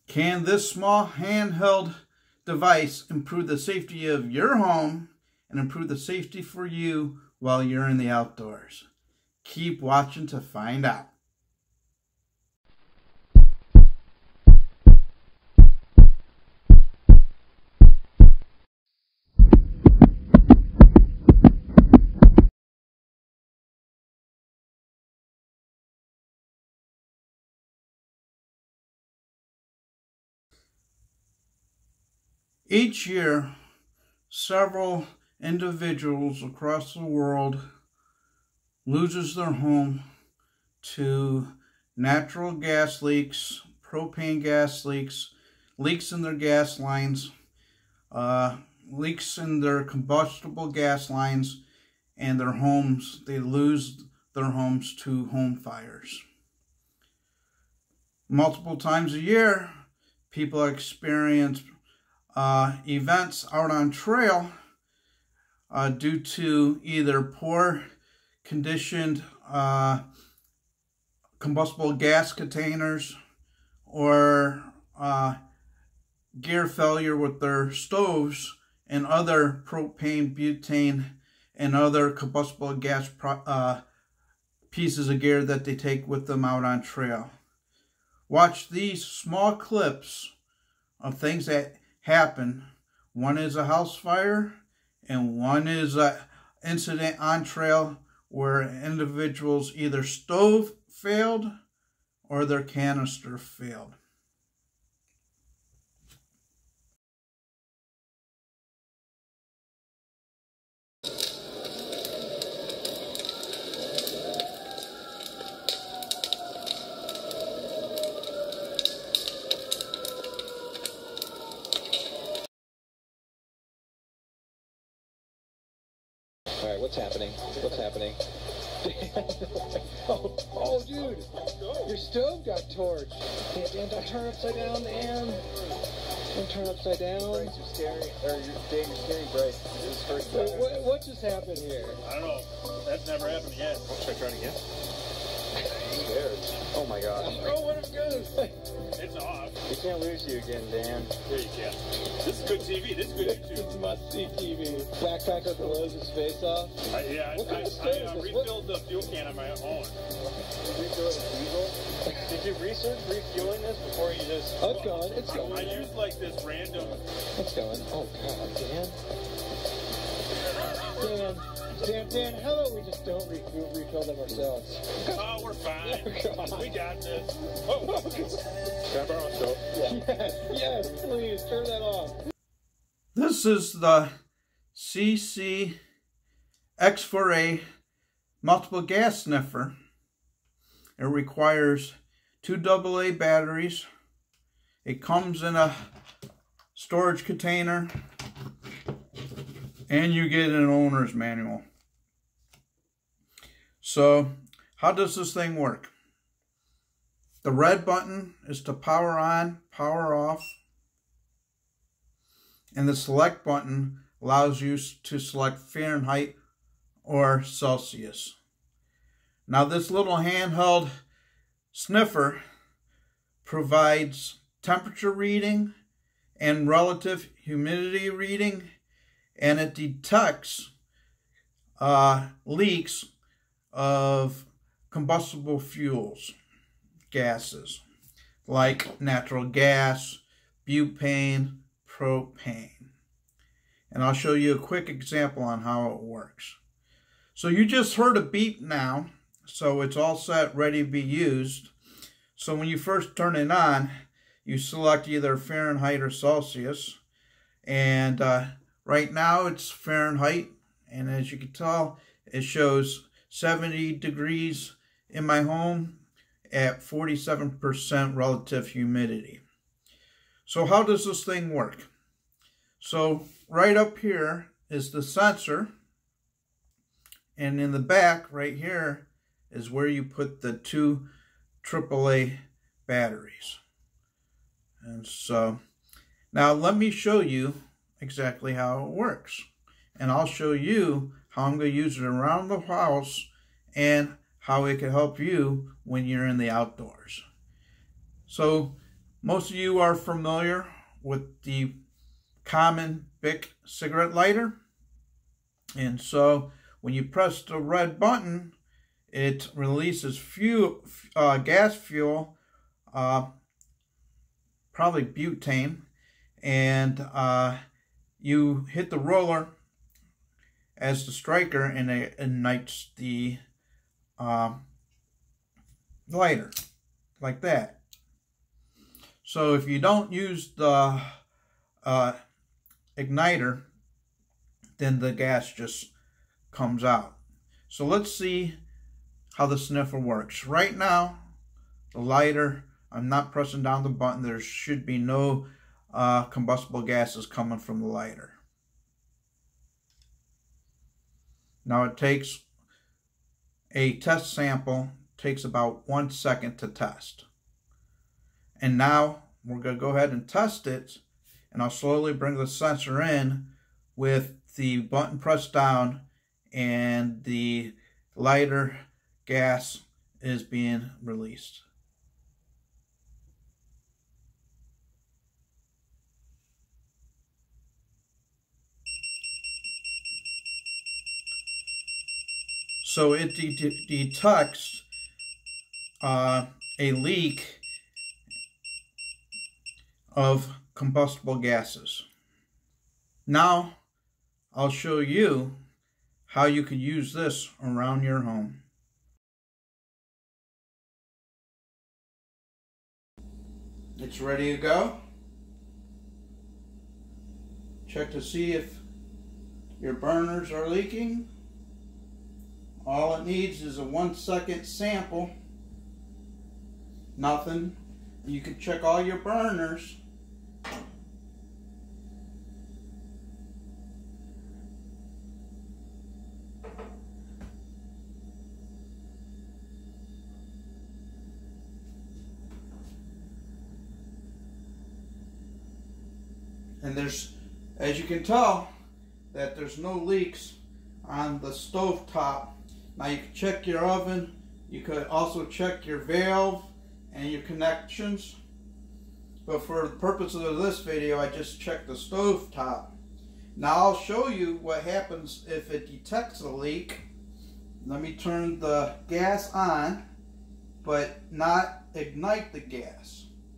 Can this small handheld device improve the safety of your home and improve the safety for you while you're in the outdoors? Keep watching to find out. Each year, several individuals across the world loses their home to natural gas leaks, propane gas leaks, leaks in their gas lines, leaks in their combustible gas lines, and their homes. They lose their homes to home fires. Multiple times a year, people experience events out on trail due to either poor conditioned combustible gas containers or gear failure with their stoves and other propane, butane, and other combustible gas pieces of gear that they take with them out on trail. Watch these small clips of things that happen. One is a house fire and one is an incident on trail where individuals either stove failed or their canister failed. All right, what's happening? What's happening? oh, dude, your stove got torched. Dan, don't turn upside down, Dan. Don't turn upside down. Bryce, you're scaring, or Dan, you're scaring Bryce. This is first time. What just happened here? I don't know. That's never happened yet. Should I try it again? I'm scared. Oh my god. Oh, what it goes? It's off. We can't lose you again, Dan. There you can. This is good TV. This is good This YouTube. must-see TV. Backpacker blows his face off. I refilled the fuel can on my own. Refill it with diesel? Did you research refueling this before you just... Oh, it's going. It's I going. used like this random... It's going. Oh, God, Dan, how about we just don't refill them ourselves? Oh, we're fine. Oh, God. We got this. Oh, can I borrow a stove? Yes, please, turn that off. This is the Seesii X4A multiple gas sniffer. It requires 2 AA batteries. It comes in a storage container, and you get an owner's manual. So, how does this thing work? The red button is to power on, power off, and the select button allows you to select Fahrenheit or Celsius. Now, this little handheld sniffer provides temperature reading and relative humidity reading, and it detects leaks of combustible fuels, gases, like natural gas, butane, propane. And I'll show you a quick example on how it works. So you just heard a beep now, so it's all set, ready to be used. So when you first turn it on, you select either Fahrenheit or Celsius, and right now it's Fahrenheit, and as you can tell, it shows 70 degrees in my home at 47% relative humidity. So how does this thing work? So right up here is the sensor, and in the back right here is where you put the 2 AAA batteries. And so now let me show you exactly how it works, and I'll show you how I'm going to use it around the house and how it can help you when you're in the outdoors. So Most of you are familiar with the common Bic cigarette lighter. And so when you press the red button, it releases gas fuel, probably butane, and you hit the roller as the striker and it ignites the lighter like that. So if you don't use the igniter, then the gas just comes out. So let's see how the sniffer works. Right now, the lighter, I'm not pressing down the button. There should be no combustible gases coming from the lighter. Now it takes a test sample, takes about 1 second to test. And now we're going to go ahead and test it, and I'll slowly bring the sensor in with the button pressed down and the lighter gas is being released. So it detects a leak of combustible gases. Now I'll show you how you can use this around your home. It's ready to go. Check to see if your burners are leaking. All it needs is a 1 second sample. Nothing. You can check all your burners. And there's, as you can tell, that there's no leaks on the stove top. Now you can check your oven, you could also check your valve and your connections. But for the purposes of this video, I just checked the stove top. Now I'll show you what happens if it detects a leak. Let me turn the gas on, but not ignite the gas.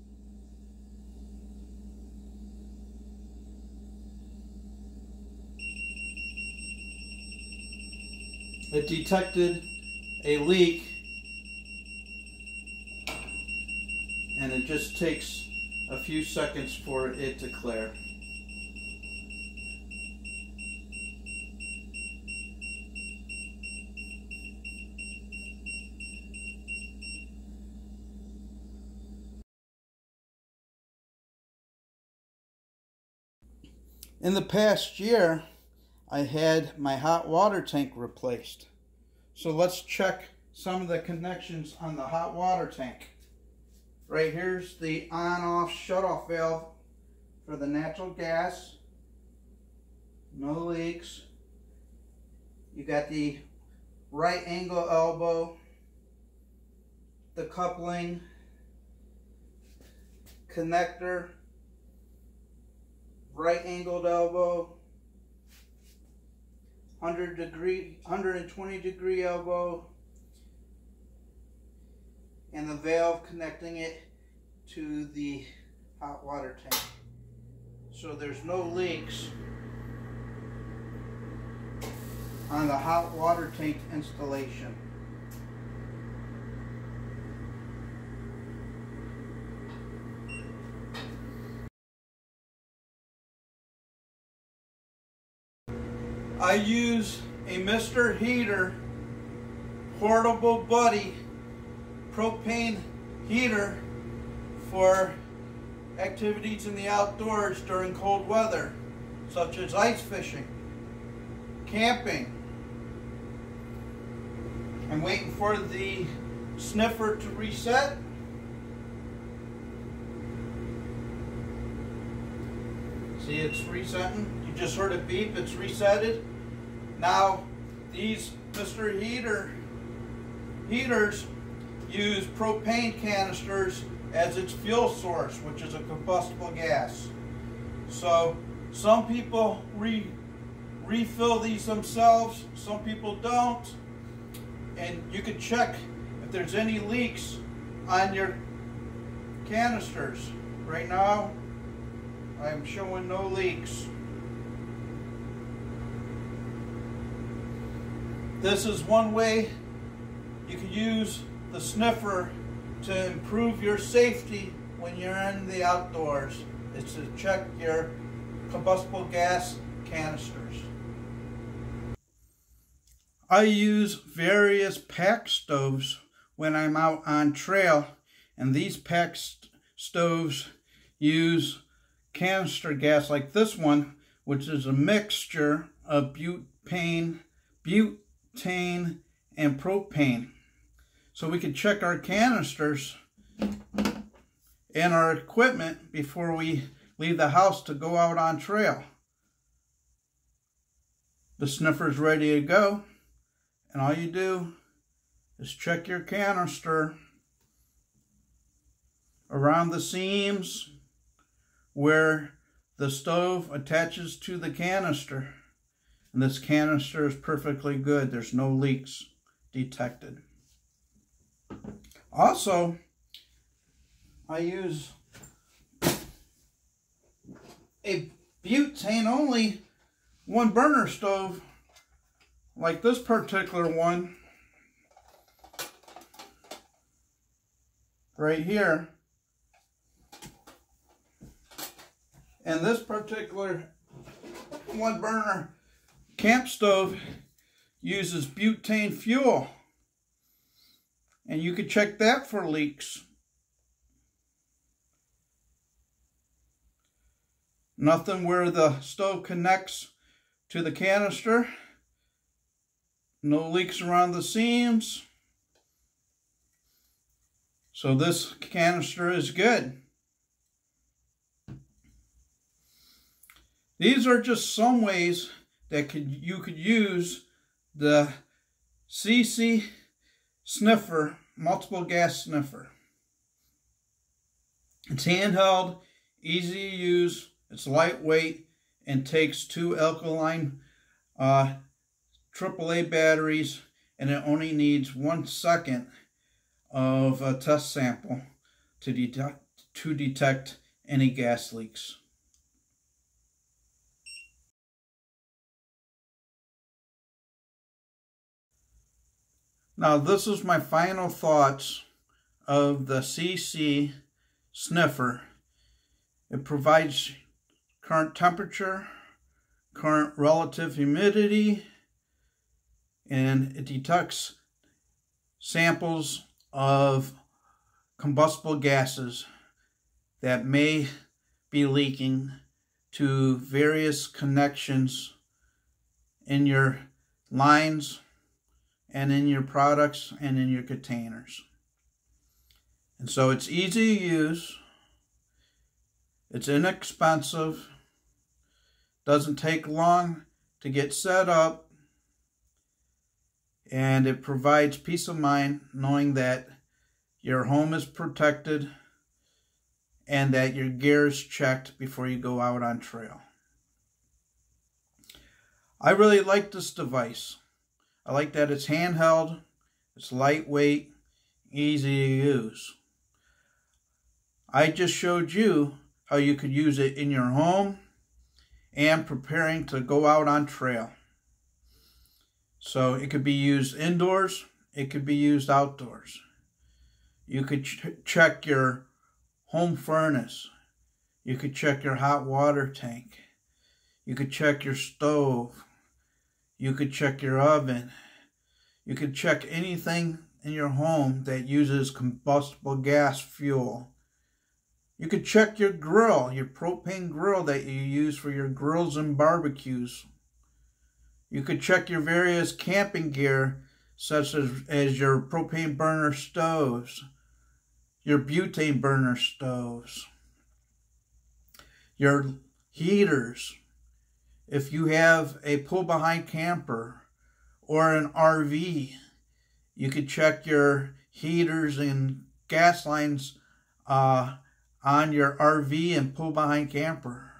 It detected a leak, and it just takes a few seconds for it to clear. In the past year, I had my hot water tank replaced. So let's check some of the connections on the hot water tank. Right here's the on-off shut-off valve for the natural gas. No leaks. You got the right angle elbow, the coupling, connector, right angled elbow, 120 degree elbow, and the valve connecting it to the hot water tank. So there's no leaks on the hot water tank installation. I use a Mr. Heater portable buddy propane heater for activities in the outdoors during cold weather, such as ice fishing, camping. I'm waiting for the sniffer to reset. See, it's resetting. You just heard it beep, it's resetted. Now, these Mr. Heaters use propane canisters as its fuel source, which is a combustible gas. So some people refill these themselves, some people don't. And you can check if there's any leaks on your canisters. Right now, I'm showing no leaks. This is one way you can use the sniffer to improve your safety when you're in the outdoors. It's to check your combustible gas canisters. I use various pack stoves when I'm out on trail, and these pack stoves use canister gas like this one, which is a mixture of butane, and propane. So we can check our canisters and our equipment before we leave the house to go out on trail. The sniffer's ready to go, and all you do is check your canister around the seams where the stove attaches to the canister. And this canister is perfectly good. There's no leaks detected. Also, I use a butane only one burner stove like this particular one right here. And this particular one burner camp stove uses butane fuel, and you can check that for leaks. Nothing where the stove connects to the canister. No leaks around the seams. So this canister is good. These are just some ways that you could use the Seesii sniffer, multiple gas sniffer. It's handheld, easy to use, it's lightweight, and takes 2 alkaline AAA batteries, and it only needs 1 second of a test sample to detect any gas leaks. Now this is my final thoughts of the Seesii sniffer. It provides current temperature, current relative humidity, and it detects samples of combustible gases that may be leaking to various connections in your lines and in your products and in your containers. And so it's easy to use, it's inexpensive, doesn't take long to get set up, and it provides peace of mind knowing that your home is protected and that your gear is checked before you go out on trail. I really like this device. I like that it's handheld, it's lightweight, easy to use. I just showed you how you could use it in your home and preparing to go out on trail. So it could be used indoors, it could be used outdoors. You could check your home furnace. You could check your hot water tank. You could check your stove. You could check your oven. You could check anything in your home that uses combustible gas fuel. You could check your grill, your propane grill that you use for your grills and barbecues. You could check your various camping gear, such as your propane burner stoves, your butane burner stoves, your heaters. If you have a pull-behind camper or an RV, you could check your heaters and gas lines on your RV and pull behind camper.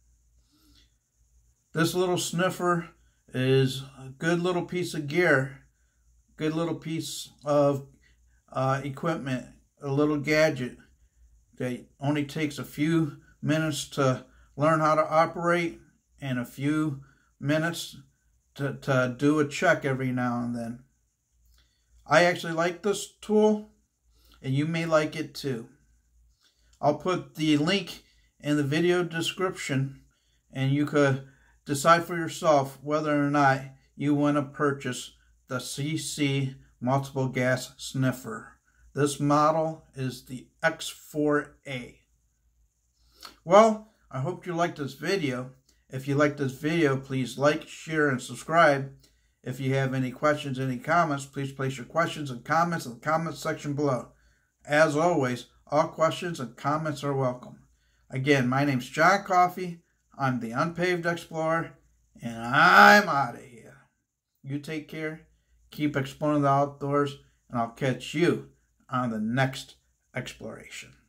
This little sniffer is a good little piece of gear, good little piece of equipment, a little gadget that only takes a few minutes to learn how to operate and a few minutes to do a check every now and then. I actually like this tool, and you may like it too. I'll put the link in the video description, and you could decide for yourself whether or not you want to purchase the Seesii multiple gas sniffer. This model is the X4A. Well, I hope you liked this video. If you liked this video, please like, share, and subscribe. If you have any questions, any comments, please place your questions and comments in the comment section below. As always, all questions and comments are welcome. Again, my name's John Coffey. I'm the Unpaved Explorer, and I'm out of here. You take care, keep exploring the outdoors, and I'll catch you on the next exploration.